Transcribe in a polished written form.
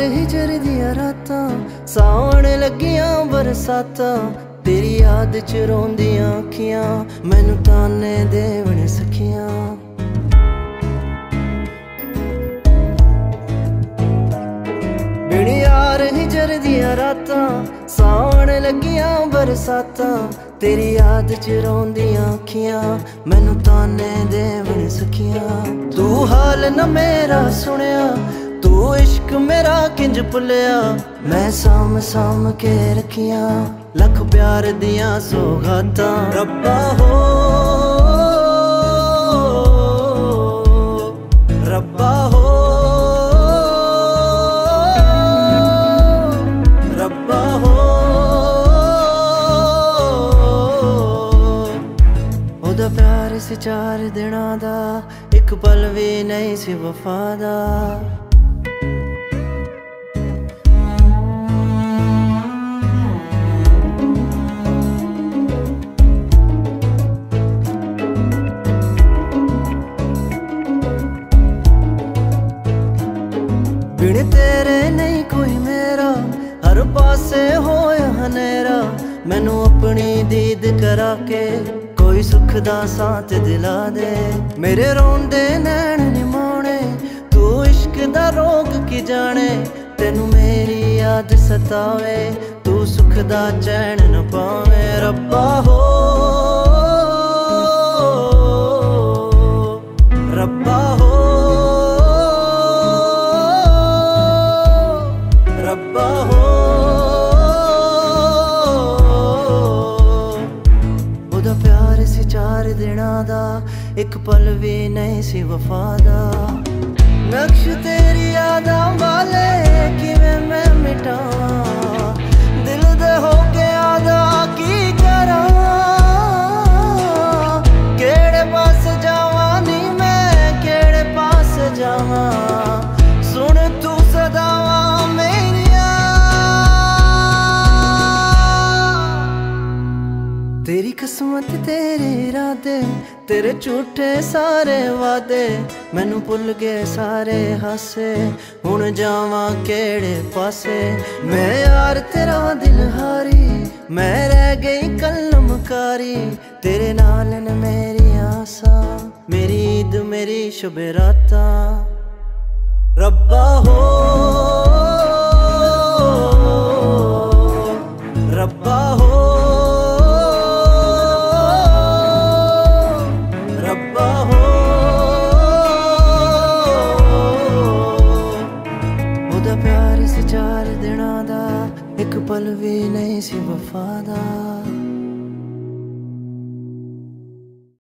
हिजर दिया रातां सावन लगियां बरसातां तेरी याद च रोंदियां अखियां मैनू ताने देवण सखियां। बिन यार हिजर दिया रातां सावन लगियां बरसातां तेरी याद च रोंदियां अखियां मैनू ताने देवण सखियां। तू हाल न मेरा सुनिया तू इश्क मेरा किंज भुलिया मैं साम साम के रखियां लख प्यार दियां सौगातां। रब्बा हो रब्बा हो रब्बा हो ओदा प्यार सी 4 दिनां दा एक पल भी नहीं सी वफा दा। बिन तेरे नहीं कोई मेरा हर पासे होया हनेरा मैनू अपनी दीद करा के कोई सुख दा साथ दिला दे। मेरे रोंदे नैन निमाने तू इश्क दा रोग की जाने तेनू मेरी याद सतावे तू सुख दा चैन न पावे। रब्बा हो रब्बा हो रब्बा हो ओदा प्यार सी 4 दिनां दा एक पल भी नहीं सी वफा दा। नक्श तेरी यादां वाले किवें मैं मिटावां दिल दे हो गया दा की करां केड़े पास जावां नी मैं केड़े पास जावां सुन तू सदावां तेरी किस्मत तेरे इरादे तेरे झूठे सारे वादे मैनू भुल गए सारे हासे हुण जावां केड़े पासे। मैं यार तेरा दिल हारी मैं रह गई कलमकारी तेरे नाल न मेरी आसा मेरी ईद मेरी शुभ रातां। रब्बा हो रब्बा हो रब्बा हो ओदा प्यार सी 4 दिनां दा एक पल भी नहीं सी वफा दा।